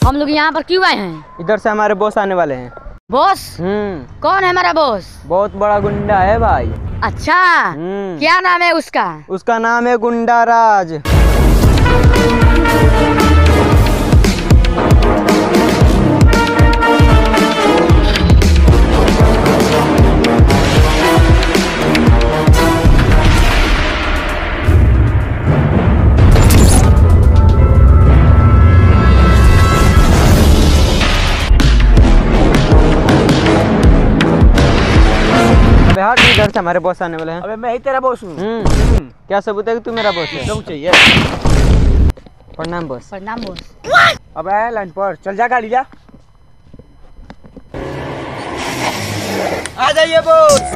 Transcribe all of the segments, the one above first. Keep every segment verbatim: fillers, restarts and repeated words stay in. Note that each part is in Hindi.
हम लोग यहाँ पर क्यों आए हैं? इधर से हमारे बॉस आने वाले हैं। बॉस? हम्म। कौन है हमारा बॉस? बहुत बड़ा गुंडा है भाई। अच्छा, हम्म। क्या नाम है उसका? उसका नाम है गुंडा राज। हट, इधर से हमारे बॉस आने वाले हैं। अबे मैं ही तेरा बॉस हूँ। हम्म। क्या सबूत है कि तू मेरा बॉस है? क्यों चाहिए? प्रणाम बॉस। प्रणाम बॉस। अबे लाइन पर चल, जा गाड़ी जा। आ जाइए बॉस।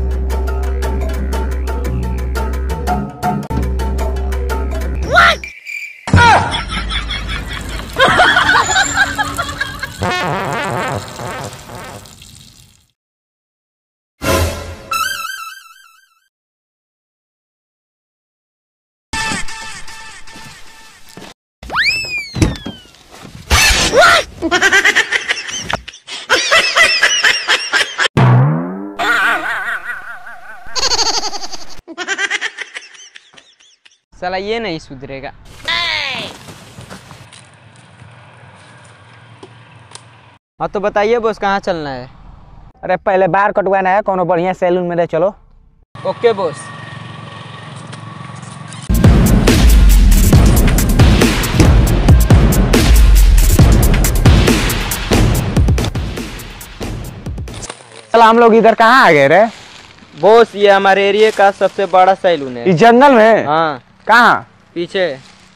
साला ये नहीं सुधरेगा। हाँ तो बताइए बॉस, कहाँ चलना है? अरे पहले बाल कटवाना है, कोनो बढ़िया सैलून में ले चलो। Okay boss. चल हम लोग इधर कहाँ आ गए रे? बॉस ये हमारे एरिया का सबसे बड़ा सैलून है। इस जंगल में? हाँ। कहाँ? पीछे।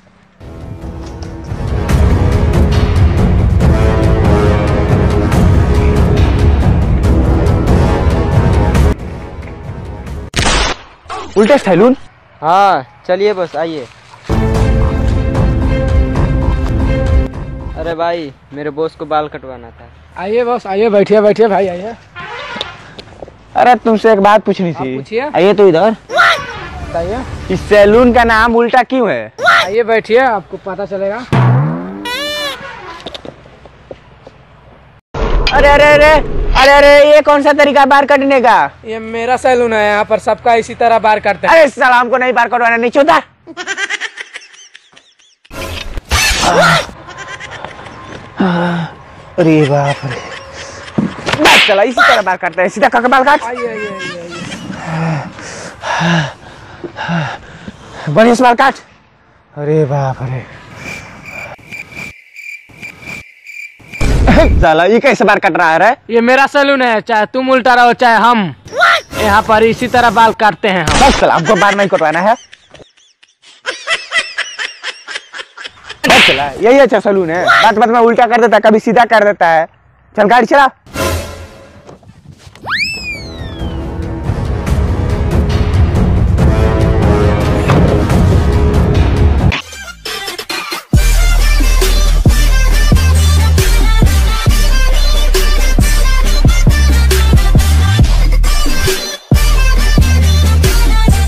उल्टे सैलून? हाँ चलिए बस, आइए। अरे भाई, मेरे बॉस को बाल कटवाना था। आइए बॉस, आइए, बैठिए बैठिए भाई, आइए। अरे तुमसे एक बात पूछनी थी। पूछिए। आइए तो इधर बताइए। इस सैलून का नाम उल्टा क्यों है? आइए बैठिए, आपको पता चलेगा। अरे अरे अरे अरे अरे ये कौन सा तरीका बाल काटने का? ये मेरा सैलून है, यहाँ पर सबका इसी तरह बाल काटते हैं। अरे सलाम को नहीं बाल कटवाना, नहीं होता। अरे बाप रे, बस चला इसी तरह बाल काटता है, सीधा करके बाल काट। आइए आइए आइए आइए। बढ़िया से बाल काट। अरे बाप रे, साला ये कैसे बाल कट रहा है रे? ये मेरा सैलून है, चाहे तुम उल्टा रहो चाहे हम, यहाँ पर इसी तरह बाल काटते हैं हम। बस चला, हमको बाल नहीं कटवाना है। बस चला, यही अच्छा सैलून है। बात बात में उल्टा कर देता है, कभी सीधा कर देता है। चल गाड़ी चला।